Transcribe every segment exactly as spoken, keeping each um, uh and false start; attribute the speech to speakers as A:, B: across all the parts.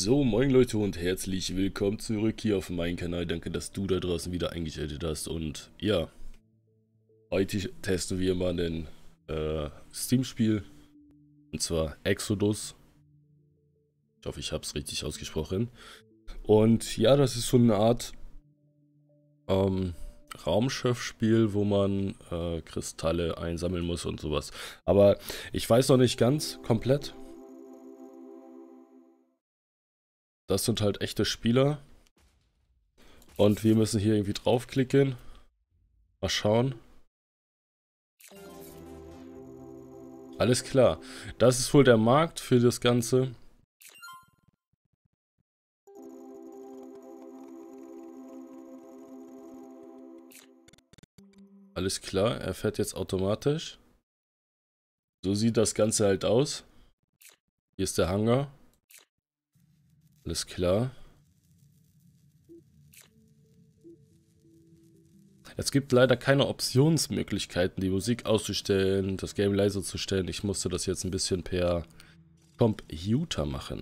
A: So, moin Leute und herzlich willkommen zurück hier auf meinem Kanal. Danke, dass du da draußen wieder eingeschaltet hast. Und ja, heute testen wir mal ein äh, Steam-Spiel. Und zwar Exodus. Ich hoffe, ich habe es richtig ausgesprochen. Und ja, das ist so eine Art ähm, Raumschiffspiel, wo man äh, Kristalle einsammeln muss und sowas. Aber ich weiß noch nicht ganz komplett. Das sind halt echte Spieler. Und wir müssen hier irgendwie draufklicken. Mal schauen. Alles klar. Das ist wohl der Markt für das Ganze. Alles klar, er fährt jetzt automatisch. So sieht das Ganze halt aus. Hier ist der Hangar. Alles klar. Es gibt leider keine Optionsmöglichkeiten, die Musik auszustellen, das Game leiser zu stellen. Ich musste das jetzt ein bisschen per Computer machen.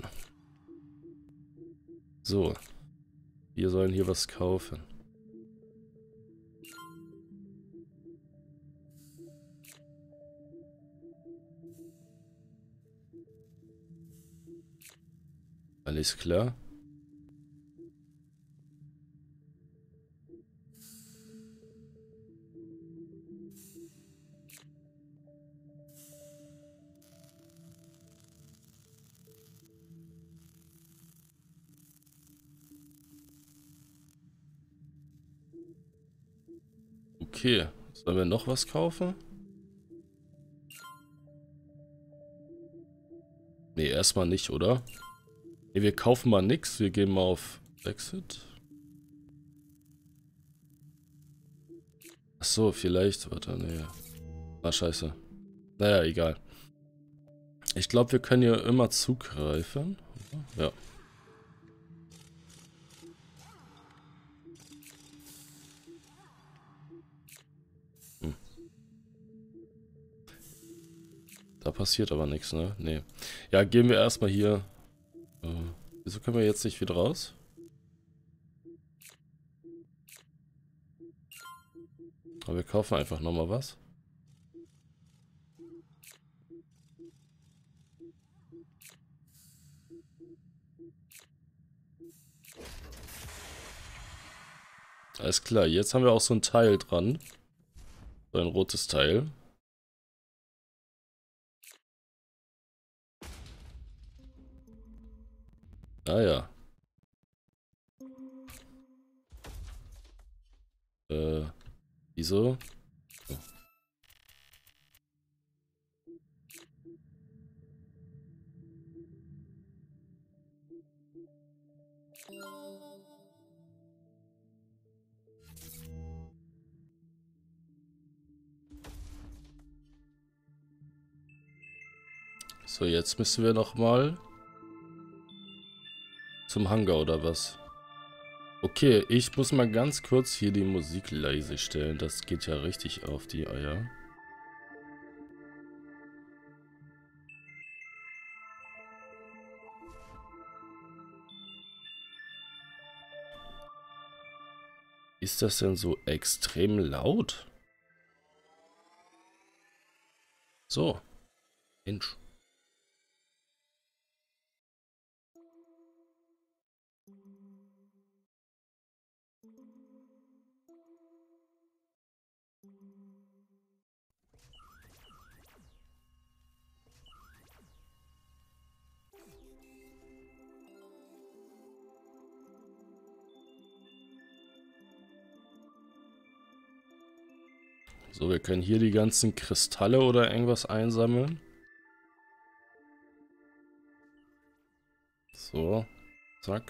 A: So. Wir sollen hier was kaufen. Alles klar. Okay. Sollen wir noch was kaufen? Nee, erstmal nicht, oder? Nee, wir kaufen mal nix. Wir gehen mal auf Exit. Achso, vielleicht. Warte, nee. Ah, scheiße. Naja, egal. Ich glaube, wir können hier immer zugreifen. Ja. Hm. Da passiert aber nichts, ne? Nee. Ja, gehen wir erstmal hier. Äh, wieso können wir jetzt nicht wieder raus? Aber wir kaufen einfach nochmal was. Alles klar, jetzt haben wir auch so ein Teil dran. So ein rotes Teil. Ah ja. Äh, wieso? Oh. So, jetzt müssen wir nochmal zum Hangar oder was? Okay, ich muss mal ganz kurz hier die Musik leise stellen. Das geht ja richtig auf die Eier. Ist das denn so extrem laut? So. Mensch. So, wir können hier die ganzen Kristalle oder irgendwas einsammeln. So, zack.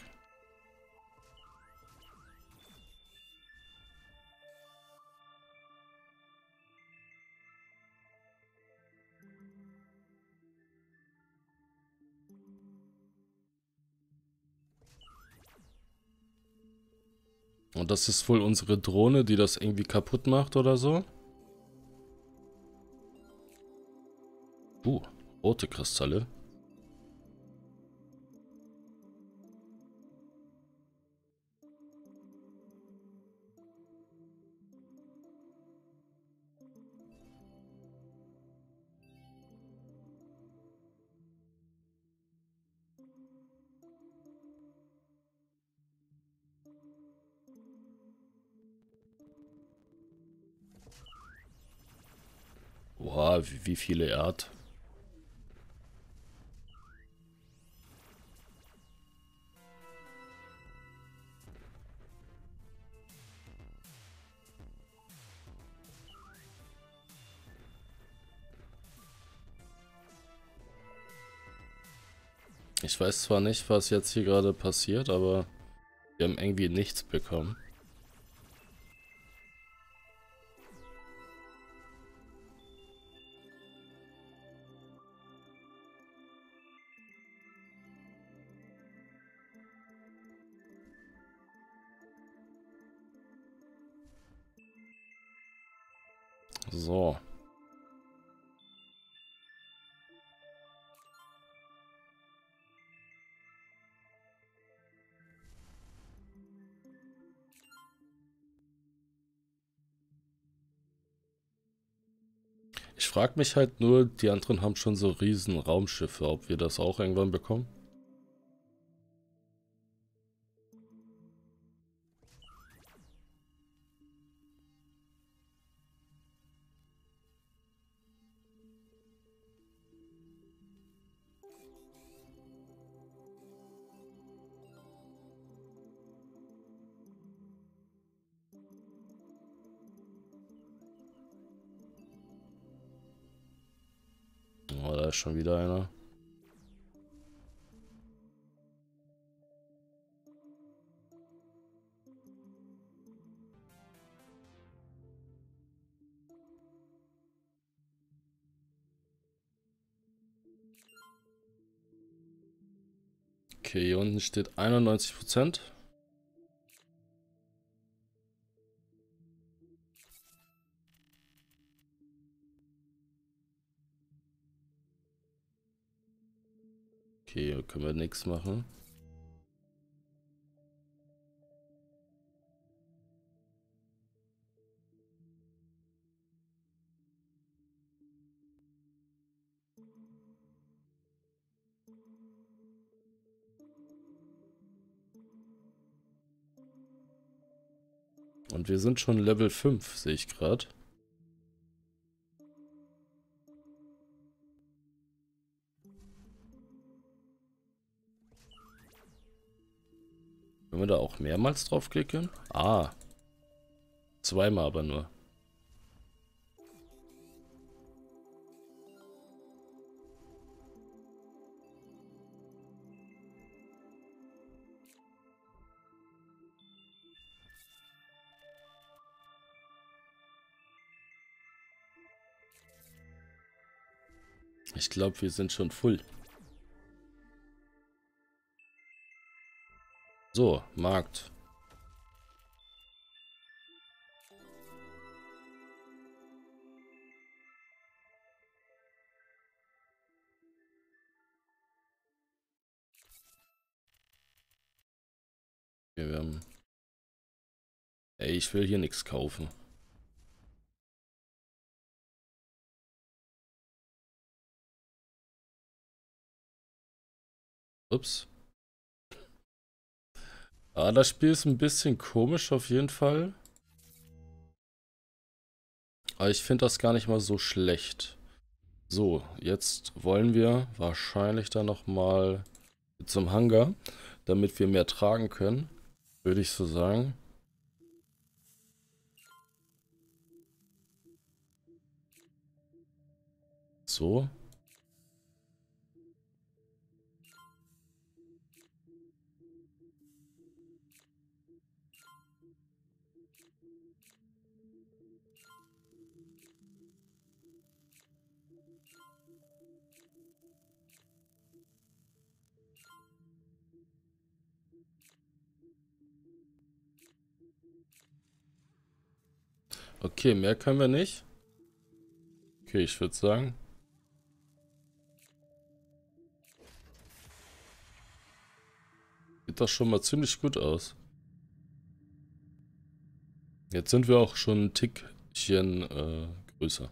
A: Und das ist wohl unsere Drohne, die das irgendwie kaputt macht oder so. Uh, rote Kristalle. Boah, wie, wie viele er hat. Ich weiß zwar nicht, was jetzt hier gerade passiert, aber wir haben irgendwie nichts bekommen. So. Ich frage mich halt nur, die anderen haben schon so riesen Raumschiffe, ob wir das auch irgendwann bekommen. Oh, da ist schon wieder einer. Okay, hier unten steht einundneunzig Prozent. Okay, hier können wir nichts machen. Und wir sind schon Level fünf, sehe ich gerade. Können wir da auch mehrmals draufklicken? Ah, zweimal aber nur. Ich glaube, wir sind schon full. So, Markt. Okay, wir haben... Ey, ich will hier nichts kaufen. Ups. Ah, das Spiel ist ein bisschen komisch auf jeden Fall. Aber ich finde das gar nicht mal so schlecht. So, jetzt wollen wir wahrscheinlich dann nochmal zum Hangar, damit wir mehr tragen können, würde ich so sagen. So. Okay, mehr können wir nicht. Okay, ich würde sagen. Sieht das schon mal ziemlich gut aus. Jetzt sind wir auch schon ein Tickchen äh, größer.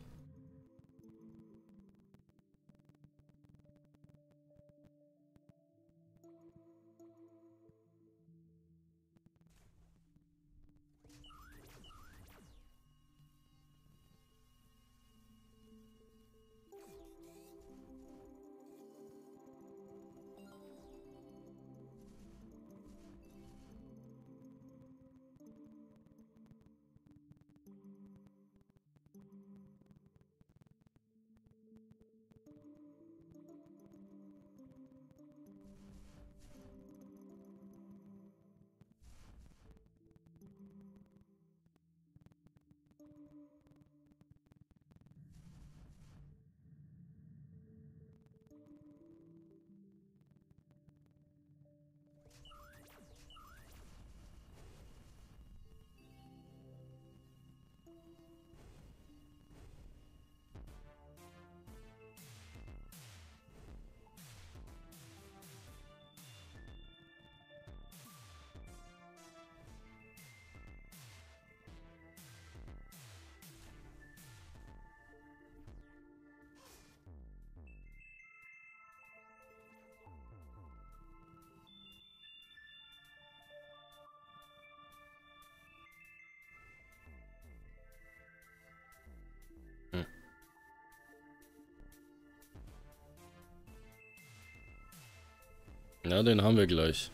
A: Ja, den haben wir gleich.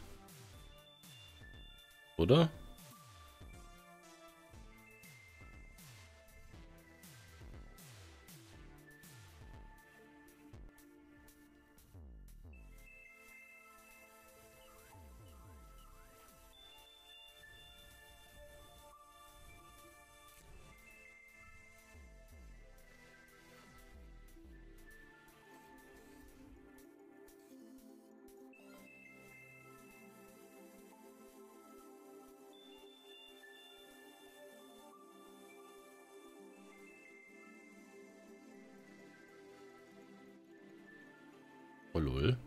A: Oder? Oh lol.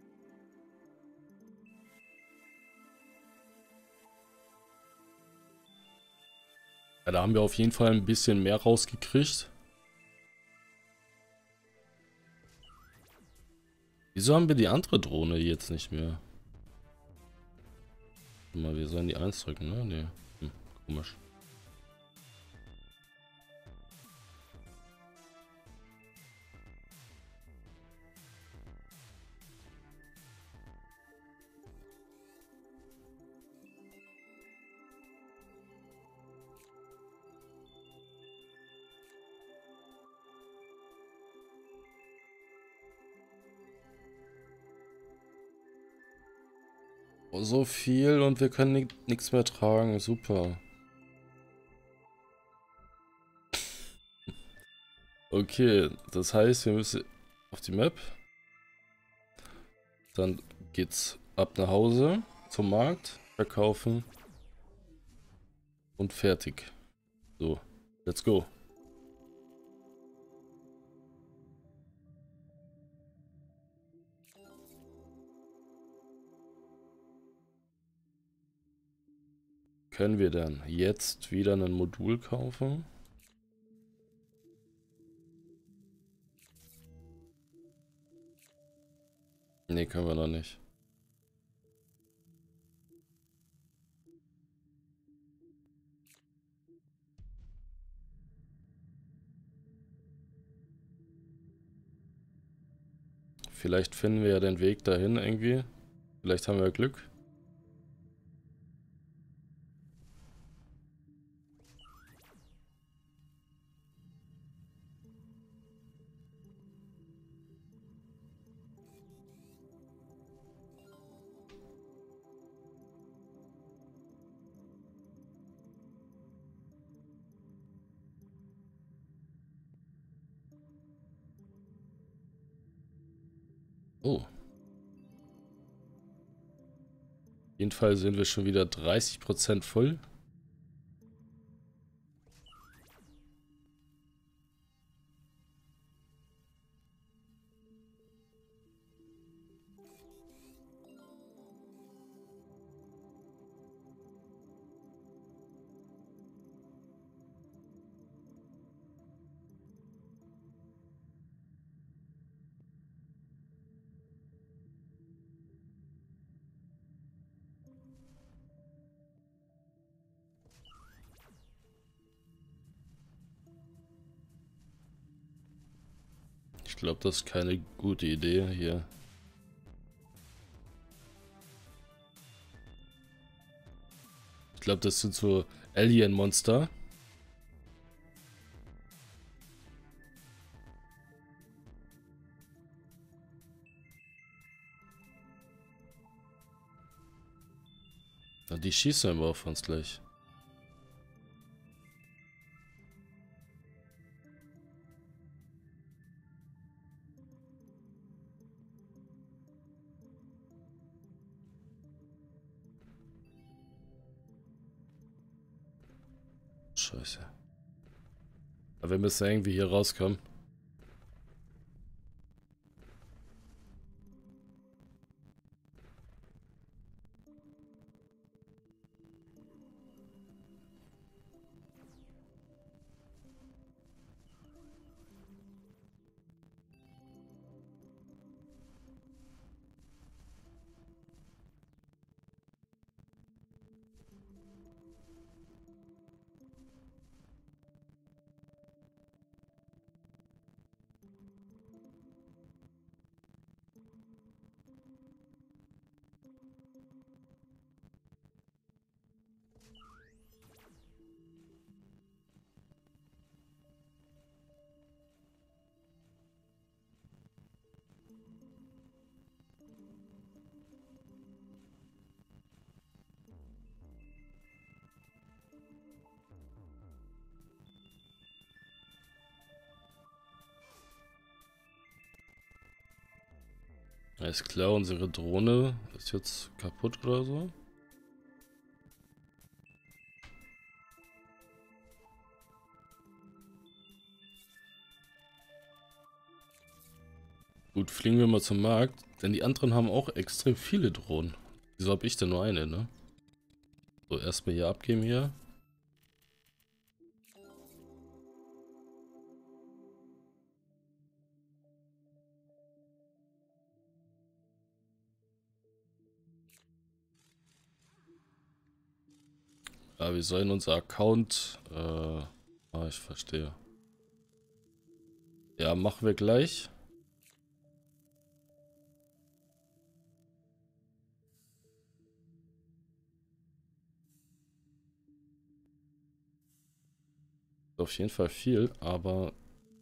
A: Ja, da haben wir auf jeden Fall ein bisschen mehr rausgekriegt. Wieso haben wir die andere Drohne jetzt nicht mehr? Warte mal, wir sollen die eins drücken, ne? Nee. Hm, komisch. Oh, so viel und wir können nichts mehr tragen. Super. Okay, das heißt, wir müssen auf die Map. Dann geht's ab nach Hause, zum Markt, verkaufen und fertig. So, let's go. Können wir dann jetzt wieder ein Modul kaufen? Ne, können wir noch nicht. Vielleicht finden wir ja den Weg dahin irgendwie. Vielleicht haben wir Glück. Oh. Auf jeden Fall sind wir schon wieder dreißig Prozent voll. Ich glaube, das ist keine gute Idee hier. Ich glaube, das sind so Alien-Monster. Ja, die schießen aber auf uns gleich. Scheiße. Aber wir müssen irgendwie hier rauskommen. Ist klar, unsere Drohne ist jetzt kaputt oder so. Gut, fliegen wir mal zum Markt, denn die anderen haben auch extrem viele Drohnen. Wieso habe ich denn nur eine, ne? So, erstmal hier abgeben hier. Ja, wir sollen unser Account... Äh, ah, ich verstehe. Ja, machen wir gleich. Auf jeden Fall viel, aber...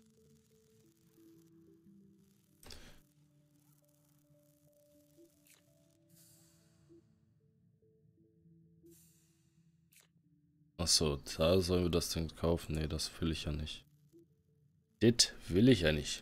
A: Achso, da sollen wir das Ding kaufen. Nee, das will ich ja nicht. Das will ich ja nicht.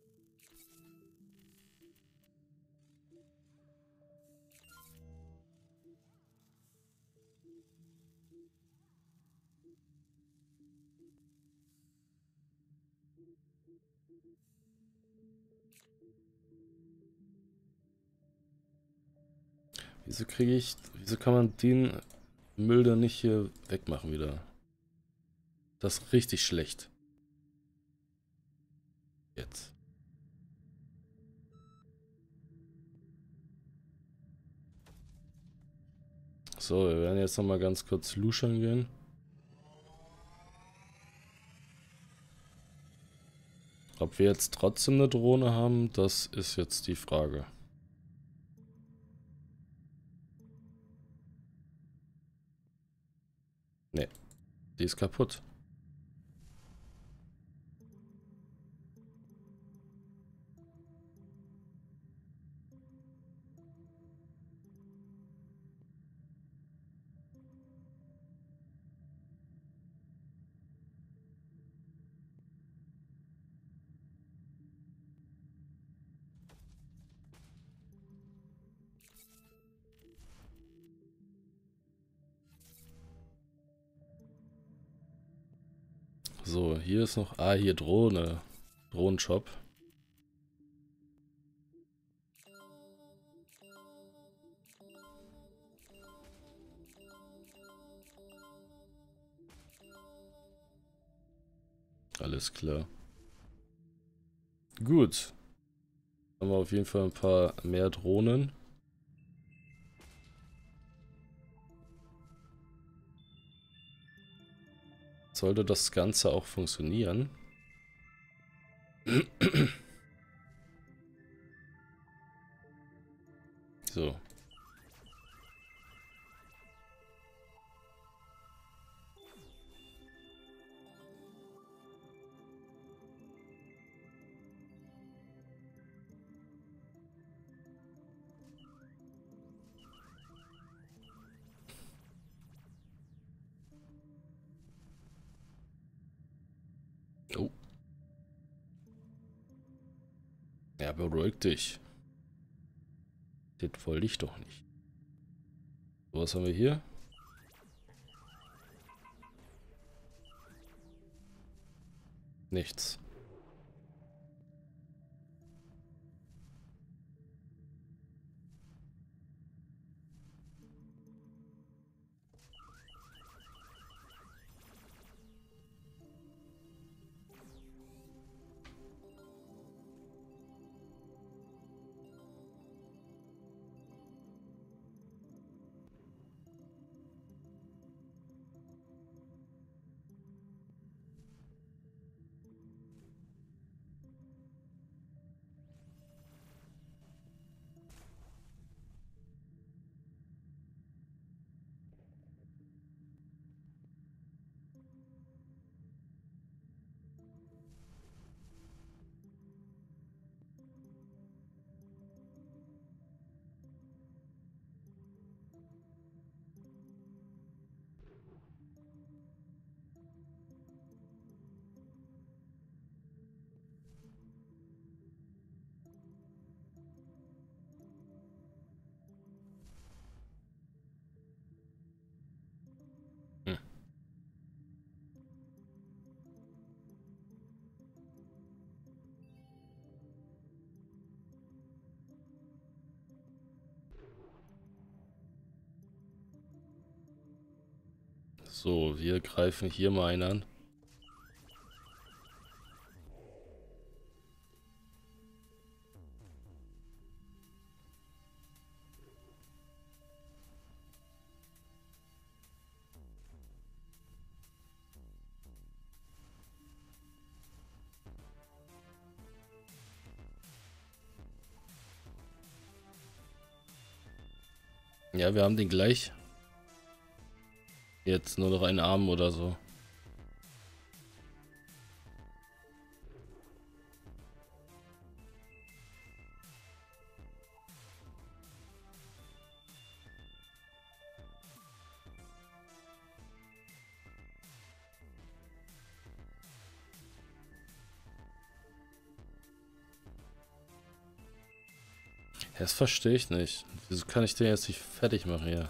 A: Wieso kriege ich... Wieso kann man den Müll dann nicht hier wegmachen wieder? Das ist richtig schlecht. Jetzt. So, wir werden jetzt nochmal ganz kurz luschern gehen. Ob wir jetzt trotzdem eine Drohne haben, das ist jetzt die Frage. Ne, die ist kaputt. So, hier ist noch... Ah, hier Drohne. Drohnenshop. Alles klar. Gut. Haben wir auf jeden Fall ein paar mehr Drohnen. Sollte das Ganze auch funktionieren. So. Oh. Ja, beruhig dich. Das wollte ich doch nicht. So, was haben wir hier? Nichts. So, wir greifen hier mal einen an. Ja, wir haben den gleich. Jetzt nur noch einen Arm oder so. Das verstehe ich nicht. Wieso kann ich den jetzt nicht fertig machen hier?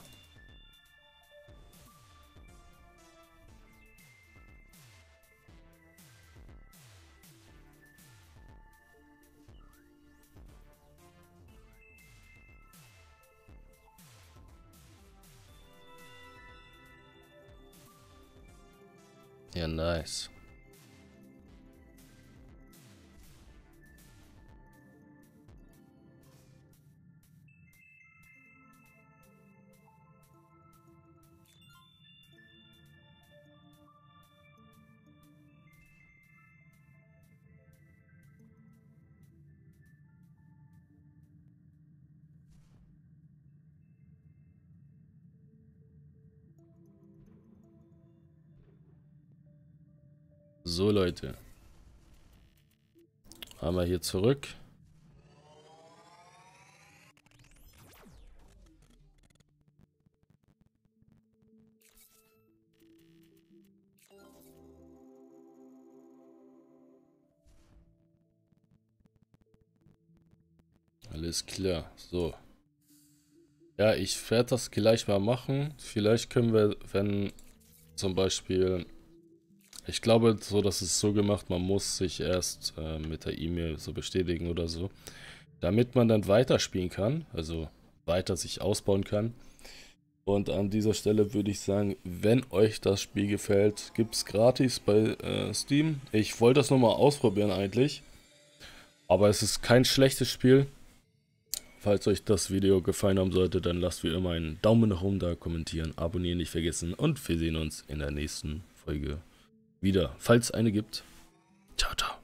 A: Ja, nice. So, Leute. Einmal hier zurück. Alles klar. So. Ja, ich werde das gleich mal machen. Vielleicht können wir, wenn zum Beispiel... Ich glaube, so, dass es so gemacht, man muss sich erst äh, mit der E-Mail so bestätigen oder so, damit man dann weiterspielen kann, also weiter sich ausbauen kann. Und an dieser Stelle würde ich sagen, wenn euch das Spiel gefällt, gibt es gratis bei äh, Steam. Ich wollte das nochmal ausprobieren eigentlich, aber es ist kein schlechtes Spiel. Falls euch das Video gefallen haben sollte, dann lasst wie immer einen Daumen nach oben da, kommentieren, abonnieren nicht vergessen und wir sehen uns in der nächsten Folge wieder, falls eine gibt. Ciao, ciao.